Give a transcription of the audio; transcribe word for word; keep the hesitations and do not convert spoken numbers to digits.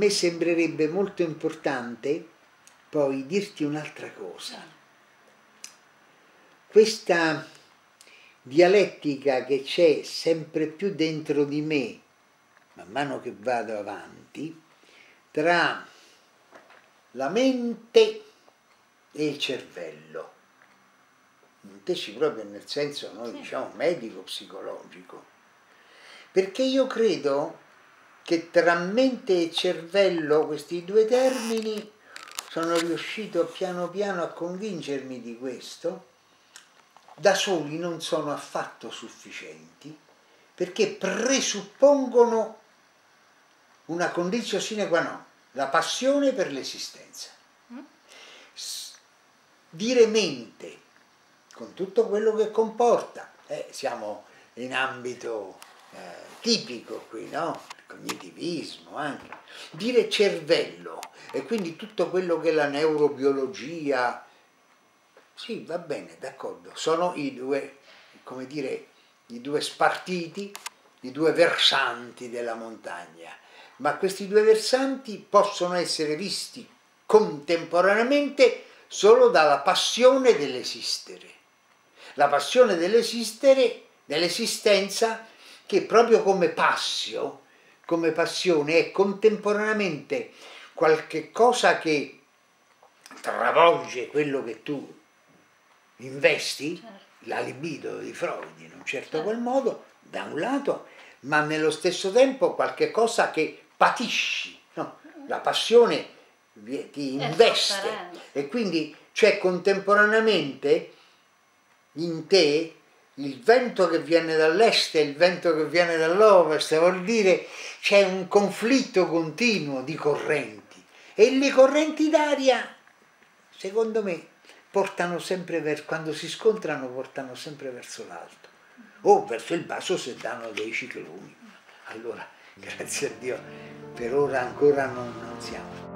me sembrerebbe molto importante poi dirti un'altra cosa. Questa dialettica che c'è sempre più dentro di me, man mano che vado avanti, tra la mente e il cervello. Intesi proprio nel senso, noi diciamo, medico-psicologico. Perché io credo che tra mente e cervello, questi due termini, sono riuscito piano piano a convincermi di questo, da soli non sono affatto sufficienti, perché presuppongono una condizione sine qua non, la passione per l'esistenza. Dire mente, con tutto quello che comporta, eh, siamo in ambito eh, tipico qui, no? Il cognitivismo anche. Dire cervello, e quindi tutto quello che è la neurobiologia, sì, va bene, d'accordo, sono i due, come dire, i due spartiti, i due versanti della montagna, ma questi due versanti possono essere visti contemporaneamente solo dalla passione dell'esistere. La passione dell'esistere, dell'esistenza, che proprio come passio, come passione, è contemporaneamente qualche cosa che travolge quello che tu investi, certo. La libido di Freud in un certo certo. qual modo, da un lato, ma nello stesso tempo qualche cosa che patisci, no? La passione ti investe e quindi c'è contemporaneamente in te il vento che viene dall'est e il vento che viene dall'ovest, vuol dire c'è un conflitto continuo di correnti e le correnti d'aria, secondo me, portano sempre verso, quando si scontrano portano sempre verso l'alto o verso il basso se danno dei cicloni. Allora, grazie a Dio, per ora ancora non, non siamo.